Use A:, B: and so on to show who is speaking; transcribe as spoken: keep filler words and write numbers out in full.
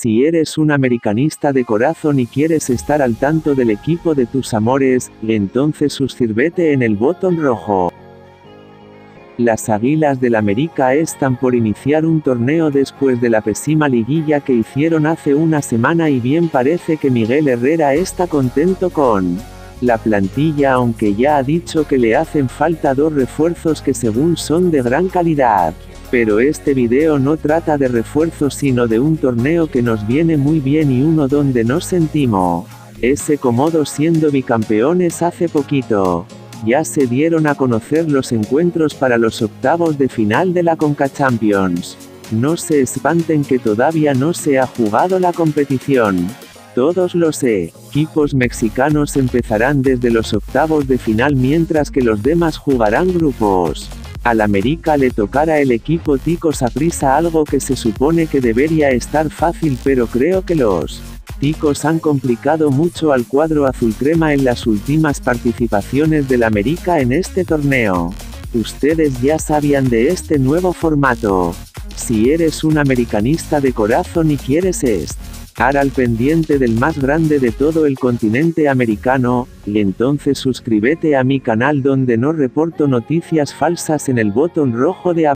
A: Si eres un americanista de corazón y quieres estar al tanto del equipo de tus amores, entonces suscríbete en el botón rojo. Las Águilas del América están por iniciar un torneo después de la pésima liguilla que hicieron hace una semana y bien parece que Miguel Herrera está contento con la plantilla, aunque ya ha dicho que le hacen falta dos refuerzos que según son de gran calidad. Pero este video no trata de refuerzos sino de un torneo que nos viene muy bien y uno donde nos sentimos ese cómodos siendo bicampeones hace poquito. Ya se dieron a conocer los encuentros para los octavos de final de la Conca Champions. No se espanten que todavía no se ha jugado la competición. Todos los equipos mexicanos empezarán desde los octavos de final mientras que los demás jugarán grupos. Al América le tocará el equipo Tico Saprissa, algo que se supone que debería estar fácil, pero creo que los Ticos han complicado mucho al cuadro azulcrema en las últimas participaciones del América en este torneo. Ustedes ya sabían de este nuevo formato. Si eres un americanista de corazón y quieres estar al pendiente del más grande de todo el continente americano, entonces suscríbete a mi canal donde no reporto noticias falsas en el botón rojo de